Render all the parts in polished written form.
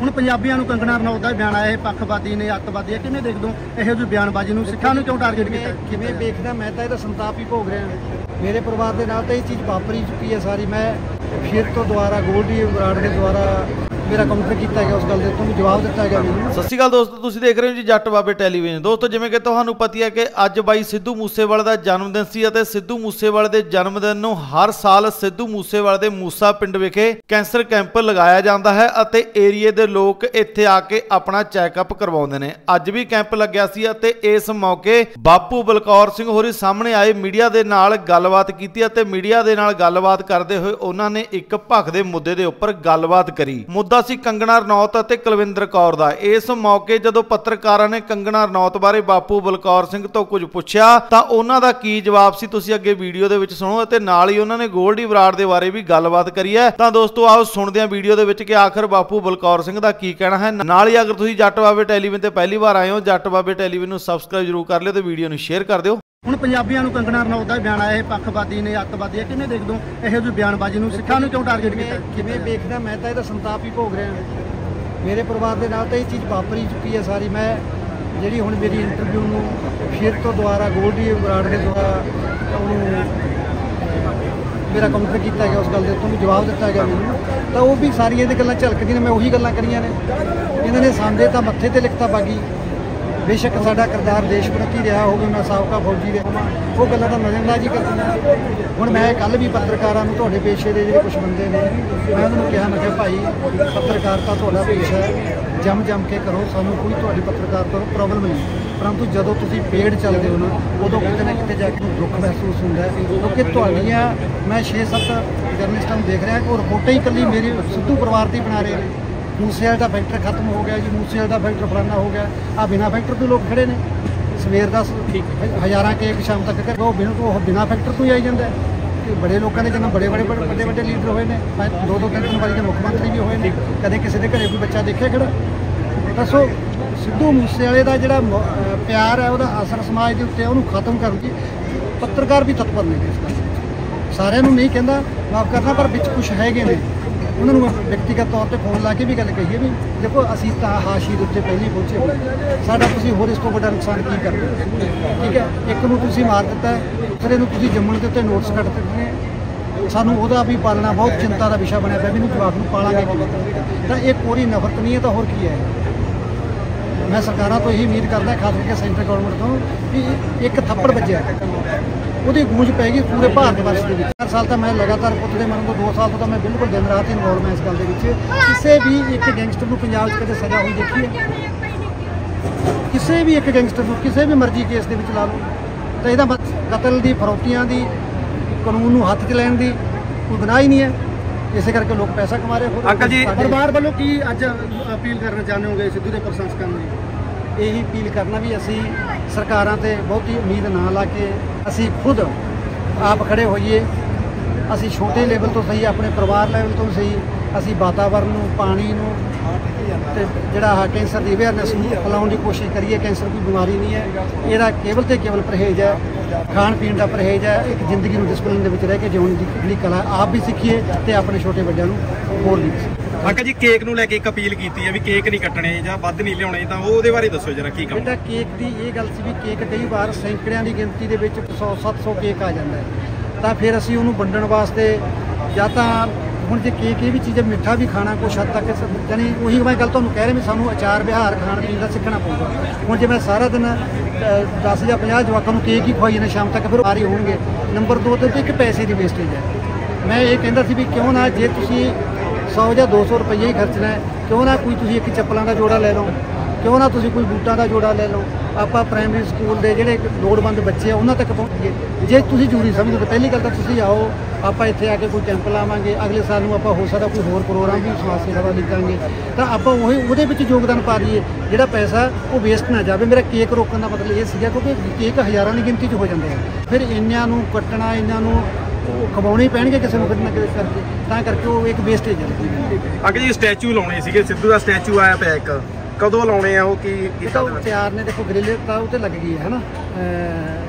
ਹੁਣ ਪੰਜਾਬੀਆਂ ਨੂੰ ਕੰਗਣਾ ਰਣੌਤ ਦਾ ਬਿਆਨ ਆਇਆ, ਇਹ ਪੱਖਪਾਤੀ ਨੇ, ਅੱਤਵਾਦੀ ਹੈ, ਕਿਵੇਂ ਦੇਖਦੇ ਹੋ ਇਹੋ ਜਿਹੀ ਬਿਆਨਬਾਜ਼ੀ ਨੂੰ? ਸਿੱਖਾਂ ਨੂੰ ਕਿਉਂ ਟਾਰਗੇਟ ਕੀਤਾ? ਕਿਵੇਂ ਵੇਖਦਾ ਮੈਂ ਤਾਂ ਇਹਦਾ ਸੰਤਾਪ ਹੀ ਭੋਗ ਰਿਹਾ। ਮੇਰੇ ਪਰਿਵਾਰ ਦੇ ਨਾਲ ਤਾਂ ਇਹ ਚੀਜ਼ ਵਾਪਰੀ ਚੁੱਕੀ ਹੈ ਸਾਰੀ। ਮੈਂ ਫਿਰ ਤੋਂ ਦੁਬਾਰਾ ਗੋਲਡੀ ਬਰਾੜ ਦੇ ਦੁਆਰਾ ਮੇਰਾ ਕਾਊਂਟਰ ਕੀਤਾ ਗਿਆ, ਉਸ ਗੱਲ ਦੇ ਉੱਤੋਂ ਵੀ ਜਵਾਬ ਦਿੱਤਾ ਗਿਆ ਮੈਨੂੰ। ਸਤਿ ਸ਼੍ਰੀ ਅਕਾਲ ਦੋਸਤੋ, ਤੁਸੀਂ ਦੇਖ ਰਹੇ ਹੋ ਜੀ ਜੱਟ ਬਾਬੇ ਟੈਲੀਵਿਜ਼ਨ। ਦੋਸਤੋ, ਜਿਵੇਂ ਕਿ ਤੁਹਾਨੂੰ ਪਤਾ ਹੈ ਕਿ ਅੱਜ ਬਾਈ ਸਿੱਧੂ ਮੂਸੇਵਾਲੇ ਦਾ ਜਨਮ ਦਿਨ ਸੀ ਅਤੇ ਸਿੱਧੂ ਮੂਸੇਵਾਲੇ ਦੇ ਜਨਮ ਦਿਨ ਨੂੰ ਹਰ ਸਾਲ ਸਿੱਧੂ ਮੂਸੇਵਾਲੇ ਦੇ ਮੂਸਾ ਪਿੰਡ ਵਿਖੇ ਕੈਂਸਰ ਕੈਂਪ ਲਗਾਇਆ ਜਾਂਦਾ ਹੈ ਅਤੇ ਏਰੀਏ ਦੇ ਲੋਕ ਇੱਥੇ ਆ ਕੇ ਆਪਣਾ ਚੈੱਕਅਪ ਕਰਵਾਉਂਦੇ ਨੇ। ਅੱਜ ਵੀ ਕੈਂਪ ਲੱਗਿਆ ਸੀ ਅਤੇ ਇਸ ਮੌਕੇ ਬਾਪੂ ਬਲਕੌਰ ਸਿੰਘ ਹੋਰੀ ਸਾਹਮਣੇ ਆਏ, ਮੀਡੀਆ ਦੇ ਨਾਲ ਗੱਲਬਾਤ ਕੀਤੀ ਅਤੇ ਮੀਡੀਆ ਦੇ ਨਾਲ ਗੱਲਬਾਤ ਕਰਦੇ ਹੋਏ ਉਹਨਾਂ ਨੇ ਇੱਕ ਭਖ ਦੇ ਮੁੱਦੇ ਦੇ ਉੱਪਰ ਗੱਲਬਾਤ ਕਰੀ। ਮੁੱਦਾ ਸੀ ਕੰਗਣਾ ਰਣੌਤ ਅਤੇ ਕੁਲਵਿੰਦਰ ਕੌਰ ਦਾ। ਇਸ ਮੌਕੇ ਜਦੋਂ ਪੱਤਰਕਾਰਾਂ ਨੇ ਕੰਗਣਾ ਰਣੌਤ ਬਾਰੇ ਬਾਪੂ ਬਲਕੌਰ ਸਿੰਘ ਤੋਂ ਕੁਝ ਪੁੱਛਿਆ ਤਾਂ ਉਹਨਾਂ ਦਾ ਕੀ ਜਵਾਬ ਸੀ ਤੁਸੀਂ ਅੱਗੇ ਵੀਡੀਓ ਦੇ ਵਿੱਚ ਸੁਣੋ ਅਤੇ ਨਾਲ ਹੀ ਉਹਨਾਂ ਨੇ ਗੋਲਡੀ ਬਰਾੜ ਦੇ ਬਾਰੇ ਵੀ ਗੱਲਬਾਤ ਕਰੀ ਹੈ। ਤਾਂ ਦੋਸਤੋ ਆਓ ਸੁਣਦੇ ਹਾਂ ਵੀਡੀਓ ਦੇ ਵਿੱਚ ਕਿ ਆਖਰ ਬਾਪੂ ਬਲਕੌਰ ਸਿੰਘ ਦਾ ਕੀ ਕਹਿਣਾ ਹੈ। ਨਾਲ ਹੀ ਅਗਰ ਤੁਸੀਂ ਜੱਟ ਬਾਬੇ ਟੈਲੀਵਿਜ਼ਨ ਤੇ ਪਹਿਲੀ ਵਾਰ ਆਏ ਹੋ, ਜੱਟ ਬਾਬੇ ਟੈਲੀਵਿਜ਼ਨ ਨੂੰ ਸਬਸਕ੍ਰਾਈਬ ਜ਼ਰੂਰ ਕਰ ਲਿਓ ਤੇ ਵੀਡੀਓ ਨੂੰ ਸ਼ੇਅਰ ਕਰ ਦਿਓ। ਹੁਣ ਪੰਜਾਬੀਆਂ ਨੂੰ ਕੰਗਣਾ ਰਣੌਤ ਦਾ ਬਿਆਨ ਆਇਆ, ਇਹ ਪੱਖਪਾਤੀ ਨੇ, ਅੱਤਵਾਦੀ ਹੈ, ਕਿਵੇਂ ਦੇਖਦੇ ਹੋ ਇਹੋ ਜਿਹੀ ਬਿਆਨਬਾਜ਼ੀ ਨੂੰ? ਸਿੱਖਾਂ ਨੂੰ ਕਿਉਂ ਟਾਰਗੇਟ ਕੀਤਾ? ਕਿਵੇਂ ਵੇਖਦਾ ਮੈਂ ਤਾਂ ਇਹਦਾ ਸੰਤਾਪ ਹੀ ਭੋਗ ਰਿਹਾ। ਮੇਰੇ ਪਰਿਵਾਰ ਦੇ ਨਾਲ ਤਾਂ ਇਹ ਚੀਜ਼ ਵਾਪਰੀ ਚੁੱਕੀ ਹੈ ਸਾਰੀ। ਮੈਂ ਜਿਹੜੀ ਹੁਣ ਮੇਰੀ ਇੰਟਰਵਿਊ ਨੂੰ ਫਿਰ ਤੋਂ ਦੁਬਾਰਾ ਗੋਲਡੀ ਬਰਾੜ ਦੇ ਦੁਆਰਾ ਉਹਨੂੰ ਮੇਰਾ ਕਾਊਂਟਰ ਕੀਤਾ ਗਿਆ, ਉਸ ਗੱਲ ਦੇ ਉੱਤੋਂ ਵੀ ਜਵਾਬ ਦਿੱਤਾ ਗਿਆ ਮੈਨੂੰ। ਤਾਂ ਉਹ ਵੀ ਸਾਰੀਆਂ ਇਹਦੇ ਗੱਲਾਂ ਝਲਕਦੀਆਂ ਨੇ, ਮੈਂ ਉਹੀ ਗੱਲਾਂ ਕਰੀਆਂ ਨੇ। ਇਹਨਾਂ ਨੇ ਸਾਂਦੇ ਤਾਂ ਮੱਥੇ ਤੇ ਲਿਖਤਾ ਬਾਗੀ। ਬੇਸ਼ੱਕ ਸਾਡਾ ਕਿਰਦਾਰ ਦੇਸ਼ ਪ੍ਰਤੀ ਰਿਹਾ ਹੋਵੇ, ਮੈਂ ਸਾਬਕਾ ਫੌਜੀ ਰਿਹਾ, ਉਹ ਗੱਲਾਂ ਤਾਂ ਨਜ਼ਰਅੰਦਾਜ਼ੀ ਕਰਦੀਆਂ। ਹੁਣ ਮੈਂ ਕੱਲ੍ਹ ਵੀ ਪੱਤਰਕਾਰਾਂ ਨੂੰ, ਤੁਹਾਡੇ ਪੇਸ਼ੇ ਦੇ ਜਿਹੜੇ ਕੁਛ ਬੰਦੇ ਨੇ, ਮੈਂ ਉਹਨਾਂ ਨੂੰ ਕਿਹਾ, ਮੈਂ ਕਿਹਾ ਭਾਈ ਪੱਤਰਕਾਰਤਾ ਤੁਹਾਡਾ ਪੇਸ਼ਾ ਹੈ, ਜੰਮ ਕੇ ਕਰੋ, ਸਾਨੂੰ ਕੋਈ ਤੁਹਾਡੀ ਪੱਤਰਕਾਰਤਾ ਤੋਂ ਪ੍ਰੋਬਲਮ ਨਹੀਂ। ਪਰੰਤੂ ਜਦੋਂ ਤੁਸੀਂ ਪੇਡ ਚੱਲਦੇ ਹੋ ਨਾ, ਉਦੋਂ ਕਿਤੇ ਨਾ ਕਿਤੇ ਜਾ ਕੇ ਦੁੱਖ ਮਹਿਸੂਸ ਹੁੰਦਾ ਹੈ, ਕਿਉਂਕਿ ਤੁਹਾਡੀਆਂ ਮੈਂ 6-7 ਜਰਨਲਿਸਟਾਂ ਨੂੰ ਦੇਖ ਰਿਹਾ ਕਿ ਉਹ ਰਿਪੋਰਟਾਂ ਹੀ ਇਕੱਲੀ ਮੇਰੇ ਸਿੱਧੂ ਪਰਿਵਾਰ ਤੇ ਬਣਾ ਰਹੇ ਨੇ। ਮੂਸੇਵਾਲੇ ਦਾ ਫੈਕਟਰ ਖਤਮ ਹੋ ਗਿਆ ਜੀ, ਮੂਸੇਵਾਲੇ ਦਾ ਫੈਕਟਰ ਫਲਾਨਾ ਹੋ ਗਿਆ। ਆ ਬਿਨਾਂ ਫੈਕਟਰ ਤੋਂ ਲੋਕ ਖੜੇ ਨੇ, ਸਵੇਰ ਦਾ ਹਜ਼ਾਰਾਂ ਕੇਕ ਸ਼ਾਮ ਤੱਕ ਕਰ, ਉਹ ਬਿਨਾਂ ਫੈਕਟਰ ਤੋਂ ਹੀ ਆਈ ਜਾਂਦਾ। ਬੜੇ ਲੋਕਾਂ ਦੇ ਜਿਨ੍ਹਾਂ ਵੱਡੇ ਲੀਡਰ ਹੋਏ ਨੇ, 2-3 ਵਾਰੀ ਦੇ ਮੁੱਖ ਮੰਤਰੀ ਵੀ ਹੋਏ ਨੇ। ਕਦੇ ਕਿਸੇ ਦੇ ਘਰੇ ਕੋਈ ਬੱਚਾ ਦੇਖਿਆ ਖੜਾ? ਦੱਸੋ, ਸਿੱਧੂ ਮੂਸੇਵਾਲੇ ਦਾ ਜਿਹੜਾ ਪਿਆਰ ਹੈ, ਉਹਦਾ ਅਸਰ ਸਮਾਜ ਦੇ ਉੱਤੇ, ਉਹਨੂੰ ਖਤਮ ਕਰਨ ਦੀ ਪੱਤਰਕਾਰ ਵੀ ਤਤਪਰ ਨੇ ਇਸ ਗੱਲ। ਸਾਰਿਆਂ ਨੂੰ ਨਹੀਂ ਕਹਿੰਦਾ, ਮਾਫ ਕਰਨਾ, ਪਰ ਵਿੱਚ ਕੁਛ ਹੈਗੇ ਨੇ। ਉਹਨਾਂ ਨੂੰ ਵਿਅਕਤੀਗਤ ਤੌਰ ਤੇ ਫੋਨ ਲਾ ਕੇ ਵੀ ਗੱਲ ਕਹੀਏ ਵੀ ਦੇਖੋ ਅਸੀਂ ਤਾਂ ਹਾਸ਼ੀ ਦੇ ਉੱਤੇ ਪਹਿਲਾਂ ਹੀ ਪਹੁੰਚੇ ਹੋਏ, ਸਾਡਾ ਤੁਸੀਂ ਹੋਰ ਇਸ ਤੋਂ ਵੱਡਾ ਨੁਕਸਾਨ ਕੀ ਕਰਦੇ ਹੋ? ਠੀਕ ਹੈ, ਇੱਕ ਨੂੰ ਤੁਸੀਂ ਮਾਰ ਦਿੱਤਾ, ਦੂਸਰੇ ਨੂੰ ਤੁਸੀਂ ਜੰਮਣ ਦੇ ਉੱਤੇ ਨੋਟਿਸ ਕੱਢ ਦਿੱਤੇ ਨੇ। ਸਾਨੂੰ ਉਹਦਾ ਵੀ ਪਾਲਣਾ ਬਹੁਤ ਚਿੰਤਾ ਦਾ ਵਿਸ਼ਾ ਬਣਿਆ ਪਿਆ ਵੀ ਇਹਨੂੰ ਜਵਾਬ ਨੂੰ ਪਾਲਾਂਗੇ ਕਿਵੇਂ? ਤਾਂ ਇਹ ਕੋਰੀ ਨਫ਼ਰਤ ਨਹੀਂ ਹੈ ਤਾਂ ਹੋਰ ਕੀ ਹੈ? ਮੈਂ ਸਰਕਾਰਾਂ ਤੋਂ ਇਹੀ ਉਮੀਦ ਕਰਦਾ, ਖਾਸ ਕਰਕੇ ਸੈਂਟਰ ਗੌਰਮੈਂਟ ਤੋਂ, ਵੀ ਇੱਕ ਥੱਪੜ ਵੱਜਿਆ ਉਹਦੀ ਗੂੰਜ ਪੈ ਗਈ ਪੂਰੇ ਭਾਰਤ ਵਰਸ਼ ਦੇ ਵਿੱਚ। ਹਰ ਸਾਲ ਤਾਂ ਮੈਂ ਲਗਾਤਾਰ ਪੁੱਤ ਦੇ ਮਰਨ ਤੋਂ 2 ਸਾਲ ਤੋਂ ਤਾਂ ਮੈਂ ਬਿਲਕੁਲ ਦਿਨ ਰਾਤ ਇਨਵੋਲਵ ਹਾਂ ਇਸ ਗੱਲ ਦੇ ਵਿੱਚ। ਕਿਸੇ ਵੀ ਇੱਕ ਗੈਂਗਸਟਰ ਨੂੰ ਪੰਜਾਬ 'ਚ ਕਦੇ ਸਜ਼ਾ ਹੋਈ ਦੇਖੀ ਹੈ? ਕਿਸੇ ਵੀ ਇੱਕ ਗੈਂਗਸਟਰ ਨੂੰ ਕਿਸੇ ਵੀ ਮਰਜ਼ੀ ਕੇਸ ਦੇ ਵਿੱਚ ਲਾ ਲਓ ਤਾਂ ਇਹਦਾ ਕਤਲ ਦੀ, ਫਰੌਤੀਆਂ ਦੀ, ਕਾਨੂੰਨ ਨੂੰ ਹੱਥ 'ਚ ਲੈਣ ਦੀ ਕੋਈ ਗੁਨਾਹ ਹੀ ਨਹੀਂ ਹੈ। ਇਸੇ ਕਰਕੇ ਲੋਕ ਪੈਸਾ ਕਮਾ ਰਹੇ। ਅੰਕਲ ਜੀ, ਪਰਿਵਾਰ ਵੱਲੋਂ ਕੀ ਅੱਜ ਅਪੀਲ ਕਰਨਾ ਚਾਹੁੰਦੇ ਹੋਗੇ ਸਿੱਧੂ ਦੇ ਪ੍ਰਸ਼ੰਸਕਾਂ ਨੂੰ? ਇਹੀ ਅਪੀਲ ਕਰਨਾ ਵੀ ਅਸੀਂ ਸਰਕਾਰਾਂ ਤੇ ਬਹੁਤੀ ਉਮੀਦ ਨਾ ਲਾ ਕੇ ਅਸੀਂ ਖੁਦ ਆਪ ਖੜੇ ਹੋਈਏ। ਅਸੀਂ ਛੋਟੇ ਲੈਵਲ ਤੋਂ ਸਹੀ, ਆਪਣੇ ਪਰਿਵਾਰ ਲੈਵਲ ਤੋਂ ਸਹੀ, ਅਸੀਂ ਵਾਤਾਵਰਨ ਨੂੰ, ਪਾਣੀ ਨੂੰ ਤੇ ਜਿਹੜਾ ਕੈਂਸਰ ਦੀ ਅਵੇਅਰਨੈਸ ਨੂੰ ਫੈਲਾਉਣ ਦੀ ਕੋਸ਼ਿਸ਼ ਕਰੀਏ। ਕੈਂਸਰ ਕੋਈ ਬਿਮਾਰੀ ਨਹੀਂ ਹੈ, ਇਹਦਾ ਕੇਵਲ ਤੇ ਕੇਵਲ ਪਰਹੇਜ਼ ਹੈ, ਖਾਣ ਪੀਣ ਦਾ ਪਰਹੇਜ਼ ਹੈ। ਇੱਕ ਜ਼ਿੰਦਗੀ ਨੂੰ ਡਿਸਪਲਿਨ ਦੇ ਵਿੱਚ ਰਹਿ ਕੇ ਜਿਉਣ ਦੀ ਜਿਹੜੀ ਕਲਾ ਆਪ ਵੀ ਸਿੱਖੀਏ ਤੇ ਆਪਣੇ ਛੋਟੇ ਵੱਡਿਆਂ ਨੂੰ ਹੋਰ ਵੀ। ਅੰਕਲ ਜੀ, ਕੇਕ ਨੂੰ ਲੈ ਕੇ ਇੱਕ ਅਪੀਲ ਕੀਤੀ ਹੈ ਵੀ ਕੇਕ ਨਹੀਂ ਕੱਟਣੇ ਜਾਂ ਵੱਧ ਨਹੀਂ ਲਿਆਉਣੇ, ਤਾਂ ਉਹਦੇ ਬਾਰੇ ਦੱਸੋ ਜਰਾ ਕੀ ਕੰਮ? ਬੇਟਾ, ਕੇਕ ਦੀ ਇਹ ਗੱਲ ਸੀ ਵੀ ਕੇਕ ਕਈ ਵਾਰ ਸੈਂਕੜਿਆਂ ਦੀ ਗਿਣਤੀ ਦੇ ਵਿੱਚ 100-700 ਕੇਕ ਆ ਜਾਂਦਾ ਹੈ, ਤਾਂ ਫਿਰ ਅਸੀਂ ਉਹਨੂੰ ਵੰਡਣ ਵਾਸਤੇ ਜਾਂ ਤਾਂ ਹੁਣ ਜੇ ਕੇਕ ਇਹ ਵੀ ਚੀਜ਼ ਮਿੱਠਾ ਵੀ ਖਾਣਾ ਕੁਛ ਹੱਦ ਤੱਕ, ਜਾਨੀ ਉਹੀ ਮੈਂ ਗੱਲ ਤੁਹਾਨੂੰ ਕਹਿ ਰਿਹਾ ਵੀ ਸਾਨੂੰ ਅਚਾਰ ਵਿਹਾਰ ਖਾਣ ਪੀਣ ਦਾ ਸਿੱਖਣਾ ਪਊਗਾ। ਹੁਣ ਜੇ ਮੈਂ ਸਾਰਾ ਦਿਨ 10 ਜਾਂ 50 ਜਵਾਕਾਂ ਨੂੰ ਕੇਕ ਹੀ ਖਵਾਈ ਨਾ, ਸ਼ਾਮ ਤੱਕ ਫਿਰ ਬਿਮਾਰੀ ਹੋਣਗੇ। ਨੰਬਰ 2 ਤੇ ਇੱਕ ਪੈਸੇ ਦੀ ਵੇਸਟੇਜ ਹੈ। ਮੈਂ ਇਹ ਕਹਿੰਦਾ ਸੀ ਵੀ ਕਿਉਂ ਨਾ, ਜੇ ਤੁਸੀਂ 100 ਜਾਂ 200 ਰੁਪਈਆ ਹੀ ਖਰਚਣਾ ਹੈ, ਕਿਉਂ ਨਾ ਕੋਈ ਤੁਸੀਂ ਇੱਕ ਚੱਪਲਾਂ ਦਾ ਜੋੜਾ ਲੈ ਲਓ, ਕਿਉਂ ਨਾ ਤੁਸੀਂ ਕੋਈ ਬੂਟਾਂ ਦਾ ਜੋੜਾ ਲੈ ਲਓ। ਆਪਾਂ ਪ੍ਰਾਇਮਰੀ ਸਕੂਲ ਦੇ ਜਿਹੜੇ ਲੋੜਵੰਦ ਬੱਚੇ ਆ ਉਹਨਾਂ ਤੱਕ ਪਹੁੰਚੀਏ। ਜੇ ਤੁਸੀਂ ਜ਼ਰੂਰੀ ਸਮਝਦੇ ਤਾਂ ਪਹਿਲੀ ਗੱਲ ਤਾਂ ਤੁਸੀਂ ਆਓ, ਆਪਾਂ ਇੱਥੇ ਆ ਕੇ ਕੋਈ ਕੈਂਪ ਲਾਵਾਂਗੇ। ਅਗਲੇ ਸਾਲ ਨੂੰ ਆਪਾਂ ਹੋ ਸਕਦਾ ਕੋਈ ਹੋਰ ਪ੍ਰੋਗਰਾਮ ਵੀ ਸਮਾਜ ਸੇਵਾ ਦਾ ਲਿਖਾਂਗੇ, ਤਾਂ ਆਪਾਂ ਉਹਦੇ ਵਿੱਚ ਯੋਗਦਾਨ ਪਾ ਦਈਏ। ਜਿਹੜਾ ਪੈਸਾ ਉਹ ਵੇਸਟ ਨਾ ਜਾਵੇ। ਮੇਰਾ ਕੇਕ ਰੋਕਣ ਦਾ ਮਤਲਬ ਇਹ ਸੀਗਾ ਕਿਉਂਕਿ ਕੇਕ ਹਜ਼ਾਰਾਂ ਦੀ ਗਿਣਤੀ 'ਚ ਹੋ ਜਾਂਦੇ ਆ, ਫਿਰ ਇਹਨਾਂ ਨੂੰ ਕੱਟਣਾ, ਇਹਨਾਂ ਨੂੰ ਖਵਾਉਣੇ ਪੈਣਗੇ ਕਿਸੇ ਨੂੰ ਕਿਤੇ ਨਾ ਕਿਤੇ ਕਰਕੇ, ਤਾਂ ਕਰਕੇ ਉਹ ਇੱਕ ਵੇਸਟੇਜ ਹੈ। ਅੰਕਲ ਜੀ, ਸਟੈਚੂ ਲਾਉਣੇ ਸੀਗੇ, ਸਿੱਧੂ ਦਾ ਸਟੈਚੂ ਆਇਆ ਪਿਆ ਇੱਕ, ਕਦੋਂ ਲਾਉਣੇ ਆ ਉਹ? ਕੀ ਤਿਆਰ ਨੇ? ਦੇਖੋ ਗ੍ਰਿਲ ਤਾਂ ਉਹ ਤੇ ਲੱਗ ਗਈ ਹੈ ਨਾ,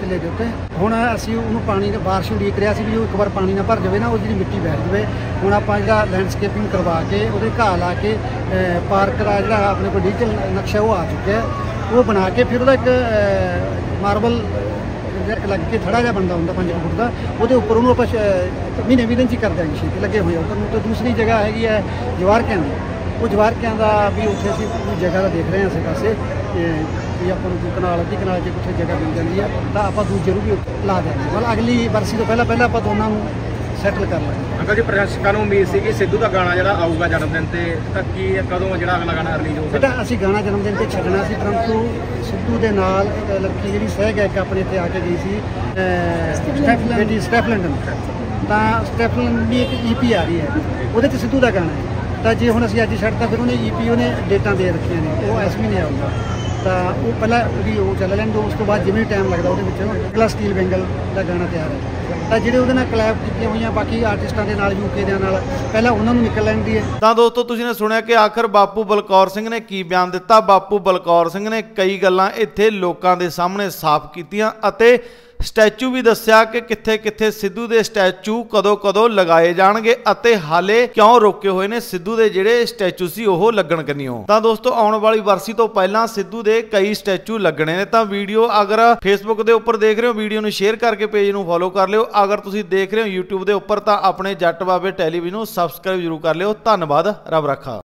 ਕਿੱਲੇ ਦੇ ਉੱਤੇ। ਹੁਣ ਅਸੀਂ ਉਹਨੂੰ ਪਾਣੀ ਦਾ ਬਾਰਿਸ਼ ਉਡੀਕ ਰਿਹਾ ਸੀ ਵੀ ਉਹ ਇੱਕ ਵਾਰ ਪਾਣੀ ਨਾਲ ਭਰ ਜਾਵੇ ਨਾ, ਉਹ ਜਿਹੜੀ ਮਿੱਟੀ ਬੈਠ ਜਾਵੇ। ਹੁਣ ਆਪਾਂ ਜਿਹੜਾ ਲੈਂਡਸਕੇਪਿੰਗ ਕਰਵਾ ਕੇ ਉਹਦੇ ਘਾਹ ਲਾ ਕੇ ਪਾਰਕ ਦਾ ਜਿਹੜਾ ਆਪਣੇ ਕੋਲ ਡਿਜੀਟਲ ਨਕਸ਼ਾ ਉਹ ਆ ਚੁੱਕਿਆ, ਉਹ ਬਣਾ ਕੇ ਫਿਰ ਉਹਦਾ ਇੱਕ ਮਾਰਬਲ ਲੱਗ ਕੇ ਥੜਾ ਜਿਹਾ ਬਣਦਾ ਹੁੰਦਾ 5 ਫੁੱਟ ਦਾ, ਉਹਦੇ ਉੱਪਰ ਉਹਨੂੰ ਆਪਾਂ ਮਹੀਨੇ 20 ਦਿਨ 'ਚ ਹੀ ਕਰ ਦਿਆਂਗੇ, ਛੇਤੀ ਲੱਗੇ ਹੋਏ ਉੱਪਰ ਨੂੰ। ਤੇ ਦੂਸਰੀ ਜਗ੍ਹਾ ਹੈਗੀ ਹੈ ਜਵਾਰਕਿਆਂ ਦੀ, ਉਹ ਜਵਾਰਕਿਆਂ ਦਾ ਵੀ ਉੱਥੇ ਅਸੀਂ ਜਗ੍ਹਾ ਦਾ ਦੇਖ ਰਹੇ ਹਾਂ ਆਸੇ ਪਾਸੇ ਵੀ ਆਪਾਂ ਨੂੰ ਕਨਾਲ ਅੱਧੀ ਕਨਾਲ 'ਚ ਉੱਥੇ ਜਗ੍ਹਾ ਮਿਲ ਜਾਂਦੀ ਹੈ ਤਾਂ ਆਪਾਂ ਦੂਜੇ ਨੂੰ ਵੀ ਲਾ ਦਿਆਂਗੇ। ਮਤਲਬ ਅਗਲੀ ਬਰਸੀ ਤੋਂ ਪਹਿਲਾਂ ਆਪਾਂ ਦੋਨਾਂ ਨੂੰ ਸੈਟਲ ਕਰ ਲਾਂਗੇ। ਅੰਕਲ ਜੀ ਪ੍ਰਸ਼ਾਸਕਾਂ ਨੂੰ ਉਮੀਦ ਸੀ ਕਿ ਸਿੱਧੂ ਦਾ ਗਾਣਾ ਜਿਹੜਾ ਆਊਗਾ ਜਨਮ ਦਿਨ ਤੇ, ਤਾਂ ਕੀ ਕਦੋਂ ਜਿਹੜਾ ਅਗਲਾ ਗਾਣਾ ਰਿਲੀਜ਼ ਹੋਊਗਾ? ਬੇਟਾ ਅਸੀਂ ਗਾਣਾ ਜਨਮ ਦਿਨ ਤੇ ਛੱਡਣਾ ਸੀ, ਪਰੰਤੂ ਸਿੱਧੂ ਦੇ ਨਾਲ ਇੱਕ ਲੜਕੀ ਜਿਹੜੀ ਸਹਿ ਗਾਇਕ ਆਪਣੇ ਇੱਥੇ ਆ ਕੇ ਗਈ ਸੀ ਸਟੈਫਲੈਂਡਨ, ਤਾਂ ਸਟੈਫਲੈਂਡਨ ਦੀ ਇੱਕ EP ਆ ਰਹੀ ਹੈ, ਉਹਦੇ 'ਚ ਸਿੱਧੂ ਦਾ ਗਾਣਾ ਹੈ। ਤਾਂ ਜੇ ਹੁਣ ਅਸੀਂ ਅੱਜ ਛੱਡਤਾ ਫਿਰ ਉਹਨੇ EP ਉਹਨੇ ਡੇਟਾਂ ਦੇ ਰੱਖੀਆਂ ਨੇ, ਉਹ ਇਸ ਮਹੀਨੇ ਆਊਗਾ। ਤਾਂ ਉਹ ਪਹਿਲਾਂ ਉਹਦੀ ਉਹ ਚੱਲ ਲੈਣ ਦਿਓ, ਉਸ ਤੋਂ ਬਾਅਦ ਜਿਵੇਂ ਟਾਈਮ ਲੱਗਦਾ ਉਹਦੇ ਵਿੱਚ ਅਗਲਾ ਸਟੀਲ ਬੈਂਗਲ ਦਾ ਗਾਣਾ ਤਿਆਰ ਹੈ। ਤਾਂ ਜਿਹੜੇ ਉਹਦੇ ਨਾਲ ਕਲੈਬ ਕੀਤੀਆਂ ਹੋਈਆਂ ਬਾਕੀ ਆਰਟਿਸਟਾਂ ਦੇ ਨਾਲ UK ਦੇ ਨਾਲ ਪਹਿਲਾਂ ਉਹਨਾਂ ਨੂੰ ਨਿਕਲ ਲੈਣ ਦੀ ਹੈ। ਤਾਂ ਦੋਸਤੋ ਤੁਸੀਂ ਨੇ ਸੁਣਿਆ ਕਿ ਆਖਰ ਬਾਪੂ ਬਲਕੌਰ ਸਿੰਘ ਨੇ ਕੀ ਬਿਆਨ ਦਿੱਤਾ। ਬਾਪੂ ਬਲਕੌਰ ਸਿੰਘ ਨੇ ਕਈ ਗੱਲਾਂ ਇੱਥੇ ਲੋਕਾਂ ਦੇ ਸਾਹਮਣੇ ਸਾਫ਼ ਕੀਤੀਆਂ ਅਤੇ ਸਟੈਚੂ ਵੀ ਦੱਸਿਆ ਕਿ ਕਿੱਥੇ-ਕਿੱਥੇ ਸਿੱਧੂ ਦੇ ਸਟੈਚੂ ਕਦੋਂ ਲਗਾਏ ਜਾਣਗੇ ਅਤੇ ਹਾਲੇ ਕਿਉਂ ਰੋਕੇ ਹੋਏ ਨੇ ਸਿੱਧੂ ਦੇ ਜਿਹੜੇ ਸਟੈਚੂ ਸੀ ਉਹ ਲੱਗਣ ਕੰਨਿਓ। ਤਾਂ ਦੋਸਤੋ ਆਉਣ ਵਾਲੀ ਵਰਸੀ ਤੋਂ ਪਹਿਲਾਂ ਸਿੱਧੂ ਦੇ ਕਈ ਸਟੈਚੂ ਲੱਗਣੇ ਨੇ। ਤਾਂ ਵੀਡੀਓ ਅਗਰ ਫੇਸਬੁੱਕ ਦੇ ਉੱਪਰ ਦੇਖ ਰਹੇ ਹੋ, ਵੀਡੀਓ ਨੂੰ ਸ਼ੇਅਰ ਕਰਕੇ ਪੇਜ ਨੂੰ ਫੋਲੋ ਕਰ ਲਿਓ। ਅਗਰ ਤੁਸੀਂ ਦੇਖ ਰਹੇ ਹੋ YouTube ਦੇ ਉੱਪਰ ਤਾਂ ਆਪਣੇ ਜੱਟ ਬਾਬੇ ਟੈਲੀਵਿਜ਼ਨ ਨੂੰ ਸਬਸਕ੍ਰਾਈਬ ਜ਼ਰੂਰ ਕਰ ਲਿਓ। ਧੰਨਵਾਦ, ਰੱਬ ਰੱਖਾ।